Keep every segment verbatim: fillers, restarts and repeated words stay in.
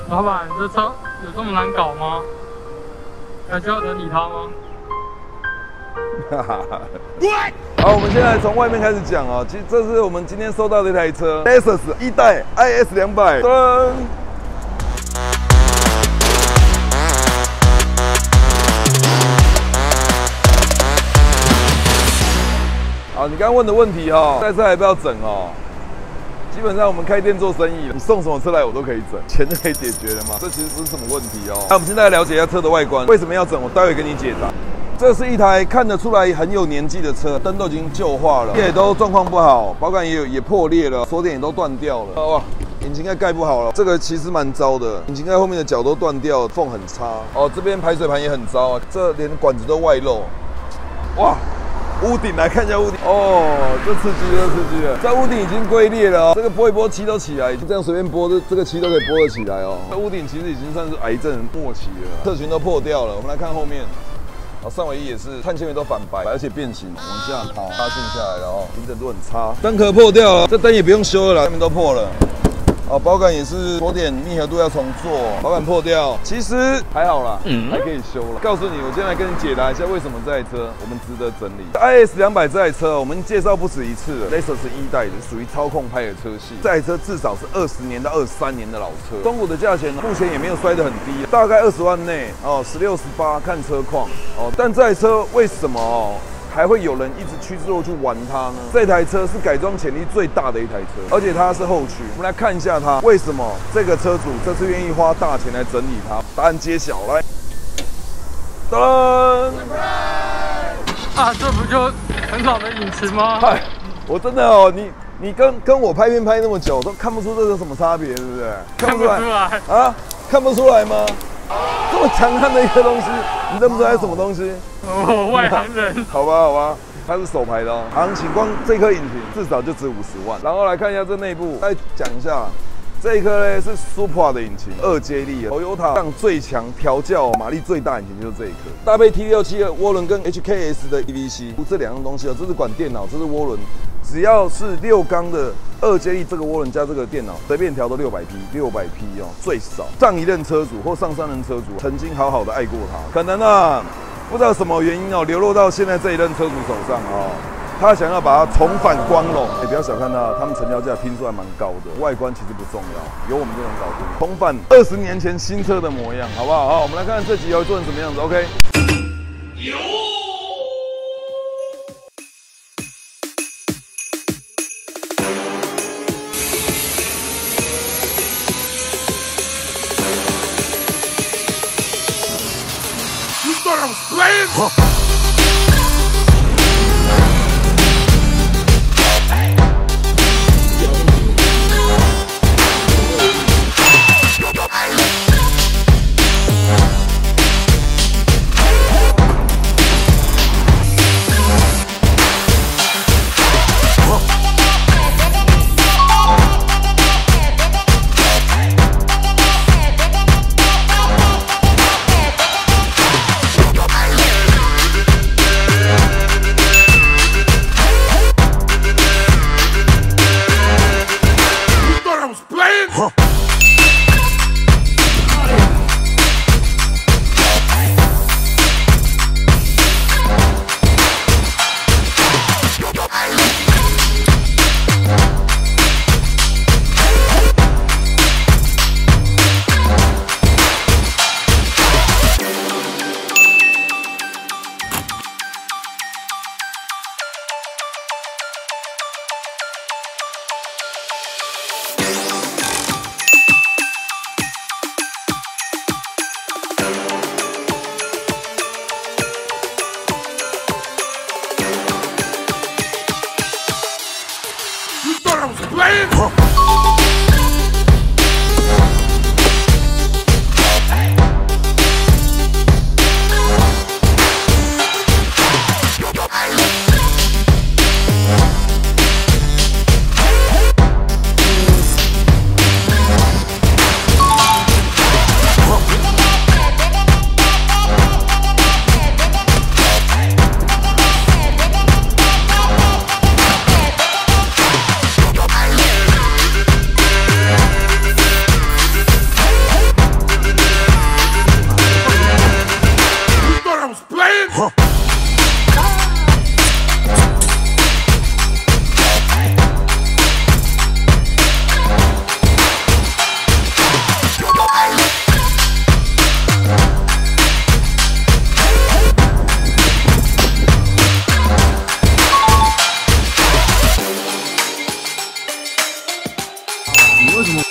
老板，这车有这么难搞吗？还需要整理它吗？ 好，我们现在从外面开始讲啊。其实这是我们今天收到的一台车 ，Lexus 一代 I S 两百。噔。好，你刚刚问的问题哈，这车还不要整哦。基本上我们开店做生意，你送什么车来我都可以整，钱就可以解决了嘛。这其实不是什么问题哦。那我们现在来了解一下车的外观，为什么要整？我待会跟你解答。这是一台看得出来很有年纪的车，灯都已经旧化了，也都状况不好，保杆也有也破裂了，锁点也都断掉了。哇，引擎盖盖不好了，这个其实蛮糟的，引擎盖后面的角都断掉，缝很差。哦，这边排水盘也很糟啊，这连管子都外露。哇！屋顶来看一下屋顶哦，这刺激了，刺激了！这屋顶已经龟裂了哦，这个拨一拨漆都起来，这样随便拨，这这个漆都可以拨得起来哦。这屋顶其实已经算是癌症末期了，侧裙都破掉了。我们来看后面，哦，上尾翼也是碳纤维都反白，而且变形，往下塌，塌陷下来了哦，平整度很差。灯壳破掉了，这灯也不用修了啦，下面都破了。哦，保杆也是锁点密合度要重做，保杆破掉，其实还好啦，嗯、还可以修了。告诉你，我今天来跟你解答一下为什么这台车我们值得整理。I S 两百这台车我们介绍不止一次了 ，Lexus 一代的属于操控派的车系，这台车至少是二十年到二十三年的老车。中古的价钱呢，目前也没有摔得很低，大概二十万内哦，十六十八看车况哦。但这台车为什么哦？还会有人一直趋之若鹜玩它呢？这台车是改装潜力最大的一台车，而且它是后驱。我们来看一下它为什么这个车主这次愿意花大钱来整理它。答案揭晓，来，噔！ 啊，这不就很好的引擎吗？ 嗨，我真的哦，你你跟跟我拍片拍那么久，都看不出这有什么差别，对不对？ 看不出来啊？看不出来吗？这么强悍的一个东西，你认不出来是什么东西？ 哦，外行人。 好吧，好吧，它是手排的哦。行情光这颗引擎至少就值五十万。然后来看一下这内部，再讲一下，这一颗呢是 Supra 的引擎，二接力 ，Toyota 上最强调教马力最大引擎就是这一颗，搭配 T 六七 的涡轮跟 H K S 的 E V C， 这两样东西哦，这是管电脑，这是涡轮。只要是六缸的二接力，这个涡轮加这个电脑，随便调都六百匹，六百匹哦，最少。上一任车主或上上任车主曾经好好的爱过它，可能啊，不知道什么原因哦，流落到现在这一任车主手上哦。他想要把它重返光荣，你不要小看它，他们成交价听说还蛮高的，外观其实不重要，有我们就能搞定，重返二十年前新车的模样，好不好？好，我们来看看这集要做成什么样子 ，OK？ 有。Huh. 为什么？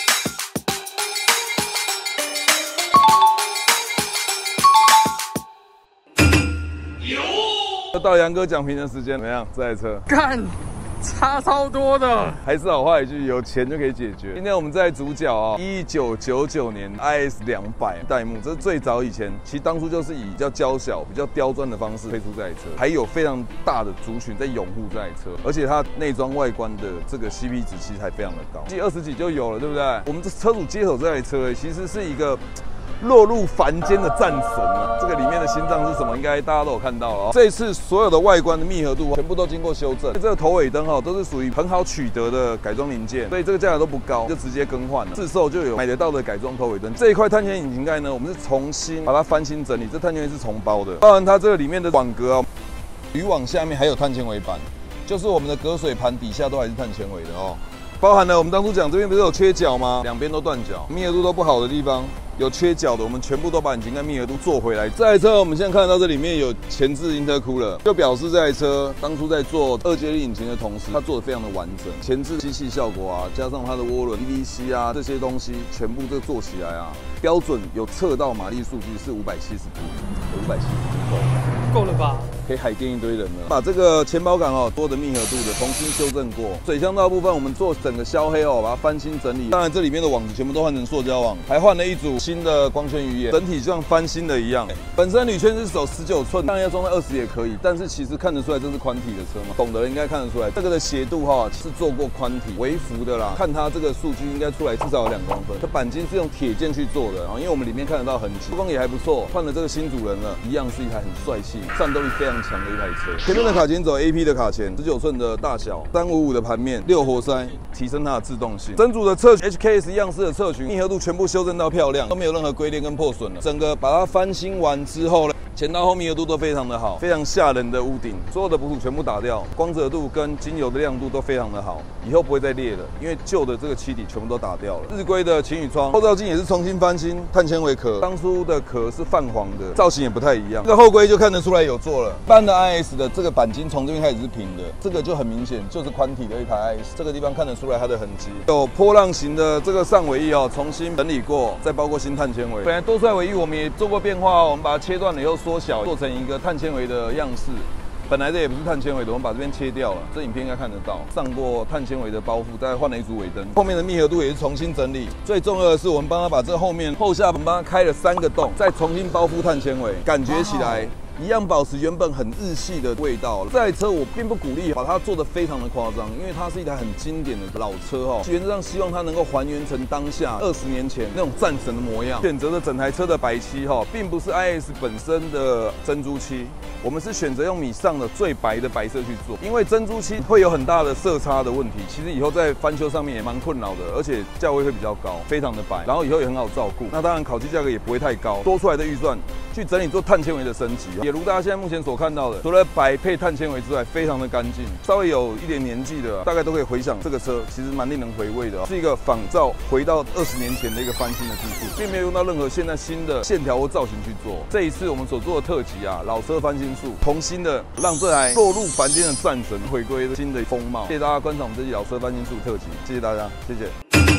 又到杨哥讲评的时间，怎么样？这台车干，差超多的。 还是老话一句，有钱就可以解决。今天我们在主角啊，一九九九年 I S 两百代幕，这是最早以前，其实当初就是以比较娇小、比较刁钻的方式推出这台车，还有非常大的族群在拥护这台车，而且它内装外观的这个 C P 值其实还非常的高，其实二十几就有了，对不对？我们这车主接手这台车，其实是一个落入凡间的战神啊！这个里面的心脏是什么？应该大家都有看到了哦。这一次所有的外观的密合度全部都经过修正，这个头尾灯哈都是属于很好取得的改装零件，所以这个价格都不高，就直接更换了。自售就有买得到的改装头尾灯。这一块碳纤引擎盖呢，我们是重新把它翻新整理，这碳纤维是重包的，包含它这个里面的网格啊，渔网下面还有碳纤维板，就是我们的隔水盘底下都还是碳纤维的哦。包含了我们当初讲这边不是有缺角吗？两边都断角，密合度都不好的地方。有缺角的，我们全部都把引擎盖密合度做回来。这台车我们现在看得到这里面有前置intercooler，就表示这台车当初在做二阶力引擎的同时，它做的非常的完整。前置吸气效果啊，加上它的涡轮 P V C 啊这些东西，全部这做起来啊，标准有测到马力数据是五百七十匹，有五百七十匹够， 够了吧？ 可以海淀一堆人了。把这个前保杆哦多的密合度的重新修正过，水箱道部分我们做整个削黑哦，把它翻新整理。当然这里面的网子全部都换成塑胶网，还换了一组新的光圈鱼眼，整体就像翻新的一样。本身铝圈是走十九寸，当然要装在二十也可以，但是其实看得出来这是宽体的车嘛，懂的人应该看得出来，这个的斜度哈是做过宽体微幅的啦。看它这个数据应该出来至少有两公分。它钣金是用铁件去做的，然后因为我们里面看得到痕迹，做工也还不错。换了这个新主人了，一样是一台很帅气、战斗力非常强的一台车。前面的卡钳走 A P 的卡钳，十九寸的大小，三五五的盘面，六活塞，提升它的制动性。整组的侧 H K S 样式的侧裙密合度全部修正到漂亮，都没有任何龟裂跟破损了。整个把它翻新完之后呢，前到后密合度都非常的好，非常吓人的屋顶，所有的补土全部打掉，光泽度跟精油的亮度都非常的好，以后不会再裂了，因为旧的这个漆底全部都打掉了。日规的晴雨窗，后照镜也是重新翻新，碳纤维壳，当初的壳是泛黄的，造型也不太一样。这个后规就看得出来有做了，一般的 I S 的这个钣金从这边开始是平的，这个就很明显就是宽体的一台 I S， 这个地方看得出来它的痕迹。有波浪形的这个上尾翼哦，重新整理过，再包括新碳纤维。本来多出来尾翼我们也做过变化哦，我们把它切断了以后缩小，做成一个碳纤维的样式。本来这也不是碳纤维的，我们把这边切掉了，这影片应该看得到，上过碳纤维的包覆，再换了一组尾灯，后面的密合度也是重新整理。最重要的是，我们帮它把这后面后下我们帮它开了三个洞，再重新包覆碳纤维，感觉起来一样保持原本很日系的味道。这台车我并不鼓励把它做得非常的夸张，因为它是一台很经典的老车哦。原则上希望它能够还原成当下二十年前那种战神的模样。选择的整台车的白漆哈，并不是 I S 本身的珍珠漆，我们是选择用米上的最白的白色去做，因为珍珠漆会有很大的色差的问题，其实以后在翻修上面也蛮困扰的，而且价位会比较高，非常的白，然后以后也很好照顾。那当然烤漆价格也不会太高，多出来的预算去整理做碳纤维的升级。也如大家现在目前所看到的，除了白配碳纤维之外，非常的干净。稍微有一点年纪的，大概都可以回想这个车其实蛮令人回味的，是一个仿照回到二十年前的一个翻新的技术，并没有用到任何现在新的线条或造型去做。这一次我们所做的特辑啊，老车翻新术，重新的让这台落入凡间的战神回归新的风貌。谢谢大家观赏我们这期老车翻新术特辑，谢谢大家，谢谢。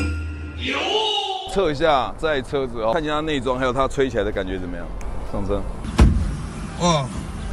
测一下这台车子哦，看一下它内装，还有它吹起来的感觉怎么样？上车。哇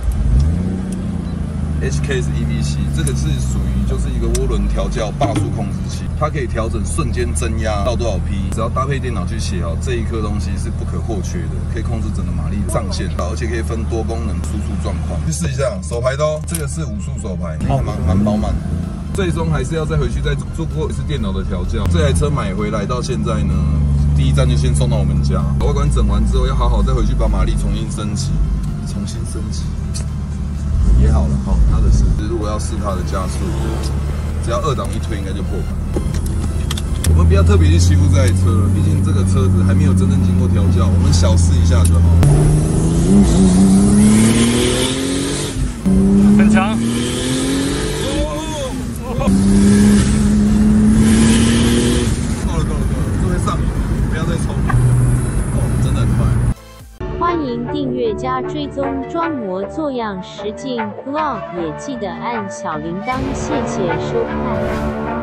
，H K S E V C 这个是属于就是一个涡轮调教霸速控制器，它可以调整瞬间增压到多少匹，只要搭配电脑去写好，这一颗东西是不可或缺的，可以控制整个马力上限，而且可以分多功能输出状况。去试一下手排都，这个是五速手排，还蛮蛮饱满的。最终还是要再回去再做过一次电脑的调教。这台车买回来到现在呢，第一站就先送到我们家，外观整完之后要好好再回去把马力重新升级，重新升级也好了哈。它的是如果要试它的加速，只要二档一推应该就破盘。我们不要特别去欺负这台车了，毕竟这个车子还没有真正经过调教，我们小试一下就好。 很强。 够了够了够了，这会上瘾，不要再抽了。哦，真的很快。 欢迎订阅加追踪装模作样实境 vlog， 也记得按小铃铛，谢谢收看。